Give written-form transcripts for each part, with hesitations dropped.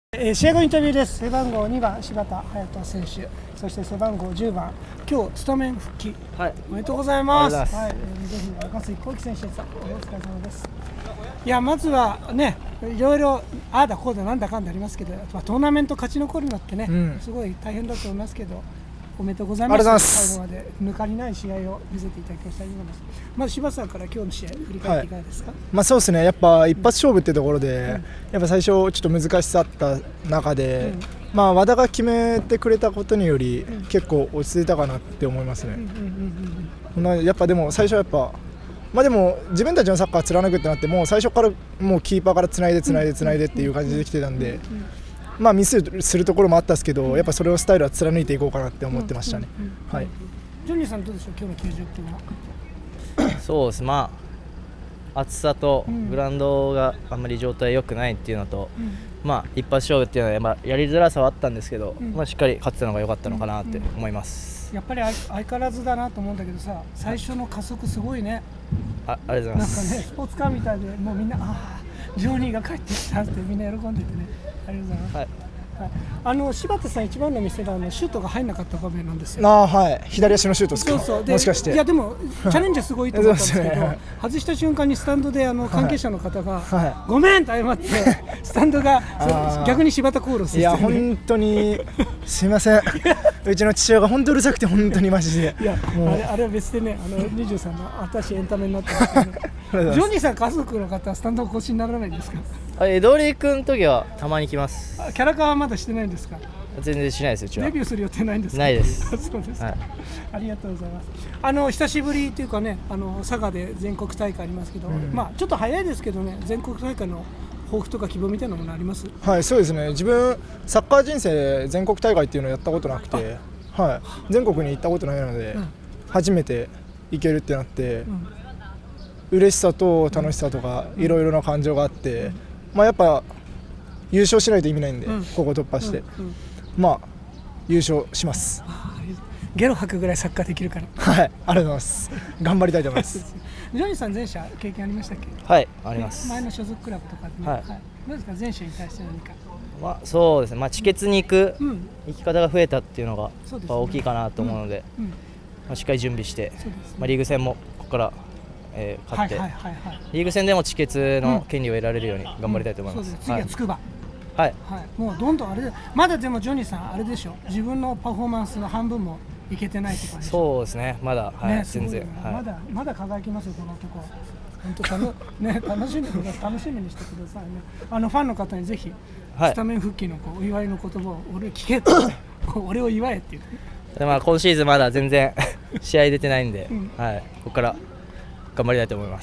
試合後インタビューです。背番号2番柴田隼人選手、そして背番号10番今日スタメン復帰、はい、おめでとうございます。はい、ぜひ若杉幸輝選手です。お疲れ様です。いや、まずはね、いろいろああだこうだなんだかんだありますけど、トーナメント勝ち残るのってね、すごい大変だと思いますけど、おめでとうございます。最後まで抜かりない試合を見せていただきました。まず柴田さんから今日の試合振り返っていかがですか？ そうですね、やっぱ一発勝負ってところで、やっぱ最初ちょっと難しさあった中で、和田が決めてくれたことにより、結構落ち着いたかなって思いますね。やっぱでも最初はやっぱでも自分たちのサッカー貫くってなって、もう最初からもうキーパーからつないでっていう感じできてたんで、ミスするところもあったんですけど、やっぱそれをスタイルは貫いていこうかなって思ってましたね。 ジョニーさんどうでしょう、今日の90分は？ そうです、暑さとグラウンドがあんまり状態良くないっていうのと、一発勝負っていうのはやりづらさはあったんですけど、しっかり勝ってたのが良かったのかなって思います。 やっぱり相変わらずだなと思うんだけどさ、最初の加速すごいね。 ありがとうございます。 なんかね、スポーツカーみたいで、もうみんなジョニーが帰ってきたってみんな喜んでてね、ありがとうございます。はい、柴田さん一番の見せ場はシュートが入らなかった場面なんですよ。 左足のシュートですか？そうもしかして。いやでもチャレンジはすごいと思ったんですけど、外した瞬間にスタンドで関係者の方がごめんと謝って、スタンドが逆に柴田コールをする。 いや本当にすみません。うちの父親が本当うるさくて本当にマジで。いやあれは別でね、23の私エンタメになってますけど。ジョニーさん家族の方はスタンド越しにならないんですか？ エドリー君の時はたまに来ます。 キャラ化はまだしてないんですか？ 全然しないです。うちはデビューする予定ないんですか？ ないです。 そうですか。ありがとうございます。久しぶりというかね、佐賀で全国大会ありますけど、ちょっと早いですけどね、全国大会の抱負とか希望みたいなものあります？ そうですね。自分サッカー人生全国大会っていうのをやったことなくて、全国に行ったことないので、初めて行けるってなって、嬉しさと楽しさとかいろいろな感情があって、やっぱ優勝しないと意味ないんで、ここ突破して、優勝します。 ゲロ吐くぐらいサッカーできるから。 ありがとうございます。頑張りたいと思います。 ジョニーさん前者経験ありましたっけ？ はい、あります。 前の所属クラブとかでね。どうですか、前者に対して何か？ そうですね。地決に行く行き方が増えたっていうのが大きいかなと思うので、しっかり準備して、リーグ戦もここから勝って、リーグ戦でも地決の権利を得られるように頑張りたいと思います。 次は筑波。もうどんどんあれで、まだでもジョニーさんあれでしょ、自分のパフォーマンスの半分もいけてないとかでしょ。 そうですね、まだ全然まだ輝きますよ、この男。本当楽しみにしてくださいね。ファンの方にぜひスタメン復帰のお祝いの言葉を俺聞けと俺を祝えっていう。 今シーズンまだ全然試合出てないんで、ここから頑張りたいと思います。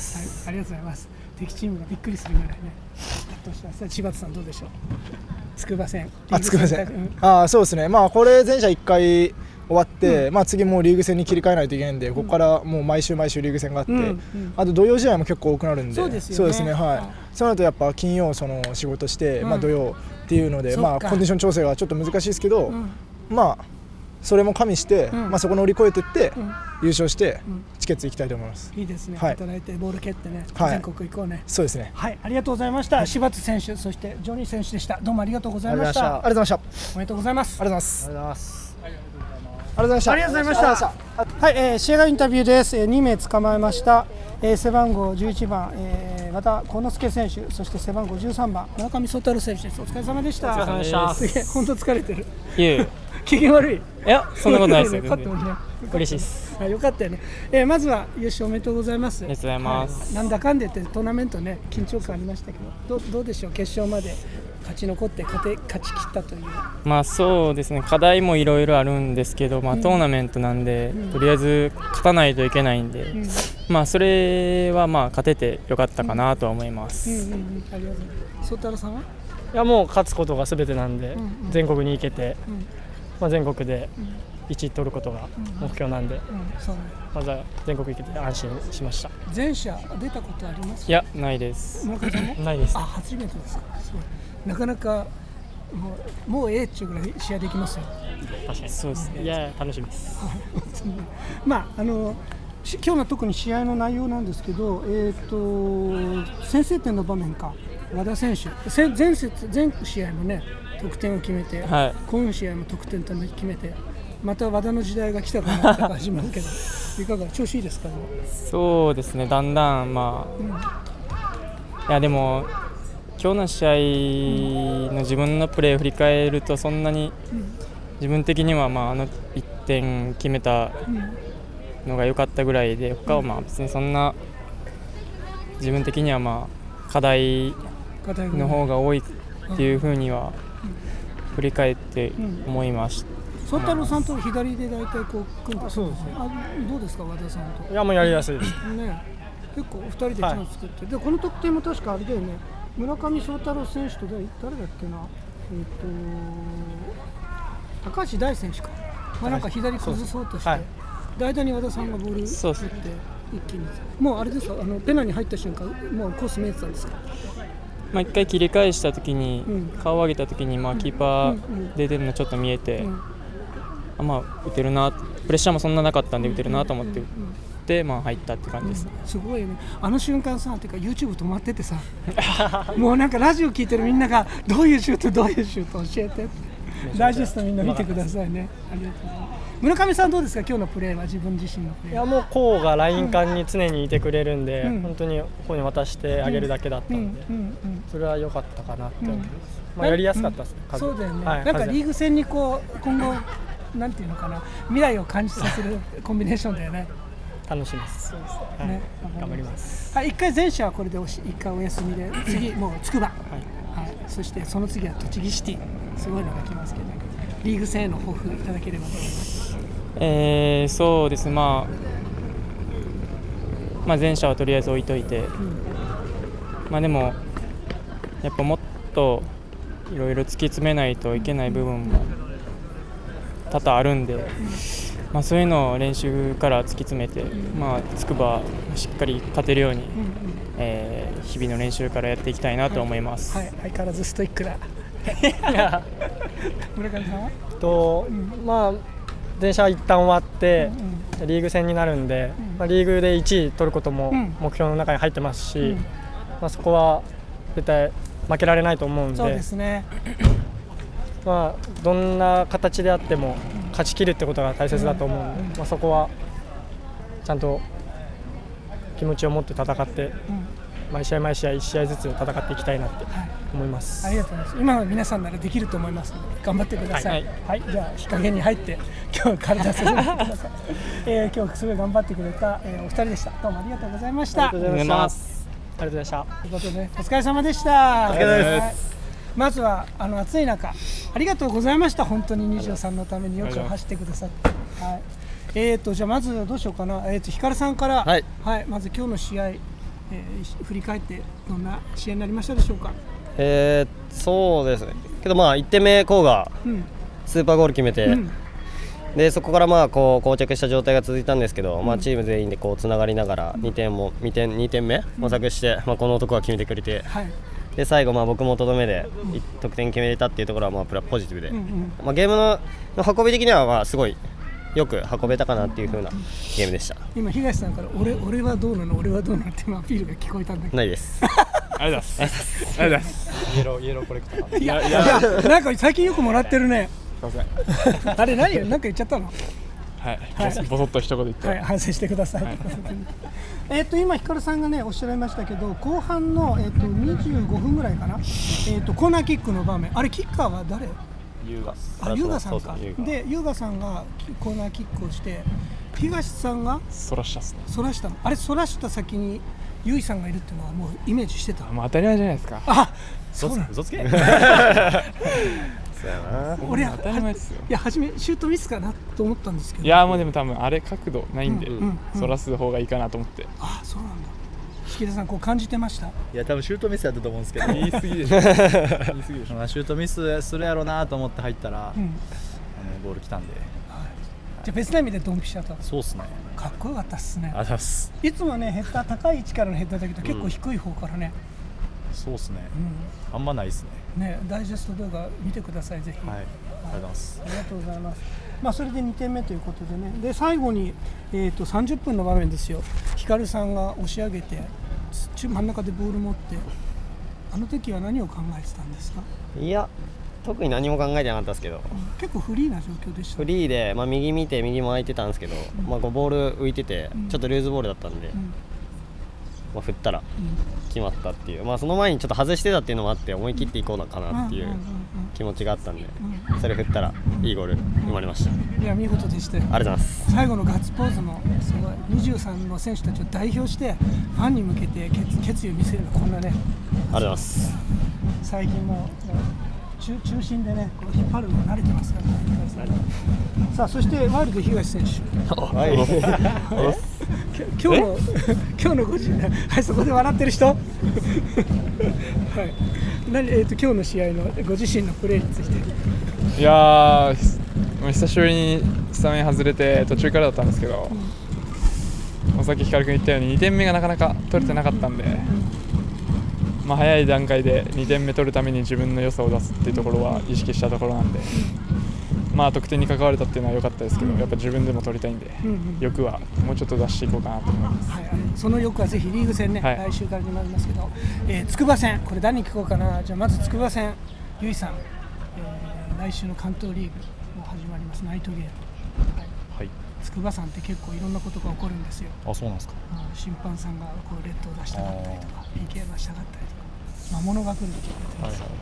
ありがとうございます。敵チームがびっくりするぐらいね。柴田さんどうでしょう？筑波戦。 そうですね。これ前者1回終わって、次もうリーグ戦に切り替えないといけないんで、ここからもう毎週リーグ戦があって、あと土曜試合も結構多くなるんで、そうですね。そうなるとやっぱ金曜仕事して、土曜っていうので、コンディション調整がちょっと難しいですけど、それも加味して、そこ乗り越えていって優勝してチケット行きたいと思います。 いいですね。働いてボール蹴ってね、全国行こうね。 そうですね。 ありがとうございました。柴田選手、そしてジョニー選手でした。どうもありがとうございました。 ありがとうございました。 おめでとうございます。 ありがとうございます。ありがとうございました。試合後インタビューです。2名捕まえました。背番号11番、和田幸之助選手、そして背番号13番村上宗太郎選手です。お疲れ様でした。 お疲れ様でした。 本当疲れてる。機機嫌悪い？ いや、そんなことないですよ。嬉しいです。 よかったよね。まずは優勝おめでとうございます。 ありがとうございます。 なんだかんでってトーナメントね、緊張感ありましたけど、どうでしょう、決勝まで勝ち残って勝ち切ったという。 そうですね、課題もいろいろあるんですけど、トーナメントなんで、とりあえず勝たないといけないんで、それは勝ててよかったかなとは思います。 ありがとうございます。宗太郎さんは？ いや、もう勝つことがすべてなんで、全国に行けて、全国で1位取ることが目標なんで、まずは全国行けて安心しました。 前者出たことあります？ いや、ないです。 村上さんも？ ないです。 初めてですか。なかなかもうっていうぐらい試合できますよ。 確かにそうですね。いや、楽しみです。 今日の特に試合の内容なんですけど、先制点の場面か和田選手、前試合もね得点を決めて、 はい、 今試合も得点決めて、また和田の時代が来たかなって感じますけどいかが調子いいですか？ そうですね、だんだんいやでも今日の試合の自分のプレーを振り返るとそんなに自分的には1点決めたのが良かったぐらいで、他は別にそんな自分的には課題の方が多いっていうふうには振り返って思いました。 宗太郎さんと左で大体こう組んで、そうですね。どうですか和田さんと？ いやもうやりやすいです。 ね、結構2人でチャンス作って、でこの得点も確かあれだよね。村上宗太郎選手と誰だっけな、高橋大選手か、なんか左崩そうとして、で間に和田さんがボール打って一気に、もうあれですか、ペナに入った瞬間もうコース見えてたんですか？ 一回切り返したときに、顔を上げたときにキーパーで出るのちょっと見えて、打てるな、プレッシャーもそんななかったんで打てるなと思って打って、入ったって感じですね。 すごいね、あの瞬間さ、っていうか YouTube 止まっててさもうなんかラジオ聞いてるみんながどういうシュート教えてダイジェストみんな見てくださいね。ありがとうございます。村上さんどうですか、今日のプレーは、自分自身のプレー？ いやもうコウがライン間に常にいてくれるんで、本当にここに渡してあげるだけだったんで、それは良かったかなって思います。やりやすかったですね。 そうだよね。なんかリーグ戦にこう今後なんていうのかな、未来を感じさせるコンビネーションだよね。 楽しみです。そうですね。頑張ります。 はい、一回前者はこれで一回お休みで、次もう筑波。はい。そしてその次は栃木シティ、すごいのが来ますけど、リーグ戦への抱負いただければと思います。 そうですね、前者はとりあえず置いといて、でもやっぱもっといろいろ突き詰めないといけない部分も多々あるんで、そういうのを練習から突き詰めて、筑波しっかり勝てるように、日々の練習からやっていきたいなと思います。 相変わらずストイックだ村上さんは？ 前者は一旦終わってリーグ戦になるんで、リーグで1位取ることも目標の中に入ってますし、そこは絶対負けられないと思うんで、 そうですね、 どんな形であっても勝ち切るってことが大切だと思うんで、そこはちゃんと気持ちを持って戦って、毎試合毎試合1試合ずつ戦っていきたいなって思います。 ありがとうございます。今の皆さんならできると思いますので頑張ってください。じゃあ日陰に入って今日体させてください。今日すごい頑張ってくれた、お二人でした。どうもありがとうございました。 ありがとうございます。ありがとうございました。 ということでお疲れ様でした。 お疲れ様です。 まずは暑い中ありがとうございました。本当に23のためによく走ってくださって。じゃあまずどうしようかな。ひかるさんから、まず今日の試合。振り返ってどんな試合になりましたでしょうか？ そうですね、けど1点目、コウがスーパーゴール決めて、でそこからこう膠着した状態が続いたんですけど、チーム全員でこうつながりながら2点目模索して、この男が決めてくれて、で最後僕もとどめで得点決めれたっていうところはポジティブで、ゲームの運び的にはすごいよく運べたかなっていう風なゲームでした。 今東さんから俺はどうなの俺はどうなのってアピールが聞こえたんだけど。 ないです。 ありがとうございます。ありがとうございます。イエローコレクター。いやなんか最近よくもらってるね。 すみません。 あれ何なんか言っちゃったの？ はい。ボソッと一言言って。 反省してください。今ひかるさんがねおっしゃられましたけど、後半の25分ぐらいかな。コーナーキックの場面、あれキッカーは誰？優雅さんか。で優雅さんがコーナーキックをして東さんがそらしたの。 あれそらした先に優衣さんがいるっていうのはもうイメージしてた。 当たり前じゃないですか。 そうなん嘘つけ。 俺当たり前ですよ。 いや初めシュートミスかなと思ったんですけど。 いやでも多分あれ角度ないんでそらす方がいいかなと思って。 そうなんだ。引田さんこう感じてました？いや多分シュートミスやったと思うんですけど。 言い過ぎでしょ。シュートミスするやろうなと思って入ったら、ボール来たんで。 じゃあ別な意味でドンピシャだった。 そうっすね。 かっこよかったっすね。 あざっす。 いつもねヘッダー高い位置からのヘッダーだけど結構低い方からね。 そうっすね。あんまないっすね。 ね、ダイジェスト動画見てくださいぜひ。 はい。ありがとうございます。 ありがとうございます。それで2点目ということでね。で最後に30分の場面ですよ。ひかるさんが押し上げて真ん中でボール持って、あの時は何を考えてたんですか？ いや特に何も考えてなかったですけど、 結構フリーな状況でした。 フリーで、右見て右も空いてたんですけど、ボール浮いててちょっとルーズボールだったんで、振ったら決まったっていう、その前にちょっと外してたっていうのもあって思い切っていこうかなっていう気持ちがあったんで、それ振ったらいいゴール生まれました。 いや見事でしたよ。 ありがとうございます。 最後のガッツポーズもすごい、23の選手たちを代表してファンに向けて決意を見せるのこんなね。 ありがとうございます。 最近も中心でねこう引っ張るの慣れてますからね。さあそしてワイルド東選手。今日のご自身、はい、そこで笑ってる人。はい。今日の試合のご自身のプレーについて。 いやー、久しぶりにスタメン外れて途中からだったんですけど、さっき光君言ったように2点目がなかなか取れてなかったんで、早い段階で2点目取るために自分の良さを出すっていうところは意識したところなんで、得点に関われたっていうのは良かったですけど、やっぱ自分でも取りたいんで、欲はもうちょっと出していこうかなと思います。 はい、その欲はぜひリーグ戦ね、来週からになりますけど、筑波戦、これ誰に聞こうかな。じゃあまず筑波戦、由井さん、来週の関東リーグも始まります、ナイトゲーム。はい。筑波山って結構いろんなことが起こるんですよ。 あ、そうなんですか。 審判さんがこうレッドを出したかったりとか、PK 出したかったりとか、魔物が来るって言われてます。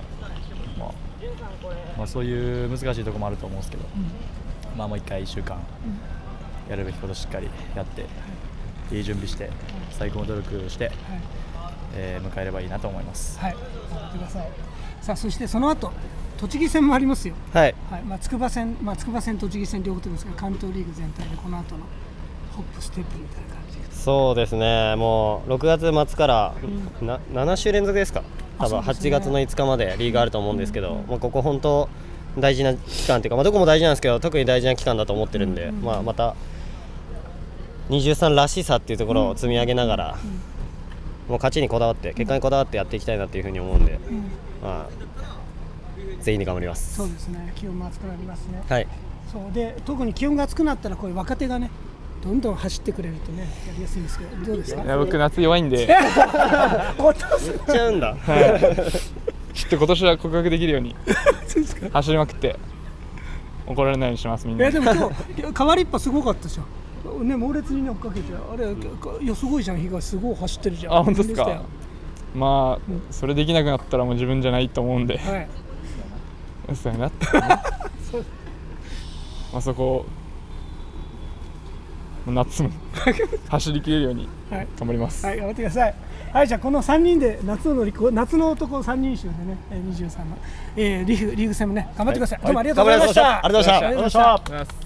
そういう難しいところもあると思うんですけど、もう一回1週間やるべきことしっかりやって、いい準備して最高の努力をして、迎えればいいなと思います。 はい、頑張ってください。さあそしてその後栃木戦もありますよ。 はい。 筑波戦、栃木戦両方ですが、関東リーグ全体でこの後のホップステップみたいな感じ。 そうですね。もう6月末から7週連続ですか。多分8月の5日までリーグあると思うんですけど、ここ本当大事な期間というか、どこも大事なんですけど特に大事な期間だと思ってるんで、また23らしさっていうところを積み上げながら、もう勝ちにこだわって結果にこだわってやっていきたいなというふうに思うんで、全員で頑張ります。 そうですね。気温も暑くなりますね。 はい。 そうで特に気温が暑くなったらこういう若手がねどんどん走ってくれるとねやりやすいんですけど、どうですか。 いや僕夏弱いんで言っちゃうんだ。 ちょっと今年は告白できるように走りまくって怒られないようにします。みんな。 でも今日変わりっぱすごかったじゃんね。猛烈に追っかけてあれ、いやすごいじゃん。東すごい走ってるじゃん。 あ、本当ですか。それできなくなったらもう自分じゃないと思うんで、そうやなってそこ夏も走りきれるように頑張ります。 はい、頑張ってください。はい、じゃあこの3人で夏の男3人衆でね、23の、リーグ戦もね頑張ってください。どうもありがとうございました。 ありがとうございました。